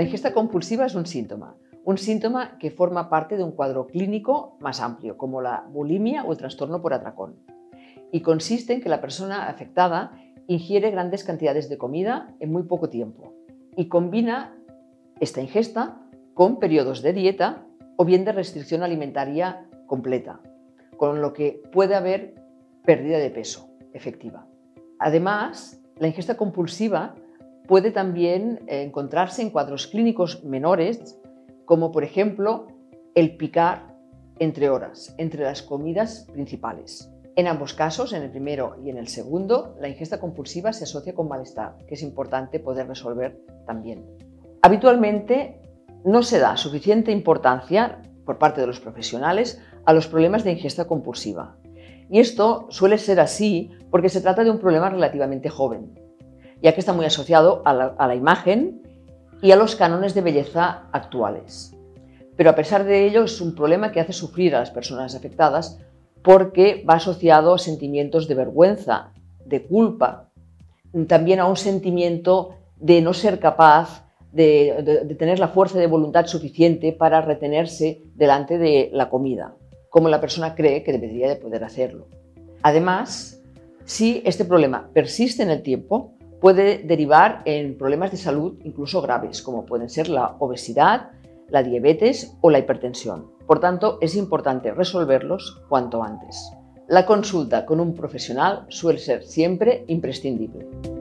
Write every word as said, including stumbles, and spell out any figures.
ingesta compulsiva es un síntoma, un síntoma que forma parte de un cuadro clínico más amplio, como la bulimia o el trastorno por atracón, y consiste en que la persona afectada ingiere grandes cantidades de comida en muy poco tiempo y combina esta ingesta con periodos de dieta o bien de restricción alimentaria completa, con lo que puede haber pérdida de peso efectiva. Además, la ingesta compulsiva puede también encontrarse en cuadros clínicos menores, como por ejemplo el picar entre horas, entre las comidas principales. En ambos casos, en el primero y en el segundo, la ingesta compulsiva se asocia con malestar, que es importante poder resolver también. Habitualmente no se da suficiente importancia por parte de los profesionales a los problemas de ingesta compulsiva. Y esto suele ser así porque se trata de un problema relativamente joven, ya que está muy asociado a la, a la imagen y a los cánones de belleza actuales. Pero a pesar de ello es un problema que hace sufrir a las personas afectadas porque va asociado a sentimientos de vergüenza, de culpa, también a un sentimiento de no ser capaz de, de, de tener la fuerza de voluntad suficiente para retenerse delante de la comida, como la persona cree que debería de poder hacerlo. Además, si este problema persiste en el tiempo, puede derivar en problemas de salud incluso graves, como pueden ser la obesidad, la diabetes o la hipertensión. Por tanto, es importante resolverlos cuanto antes. La consulta con un profesional suele ser siempre imprescindible.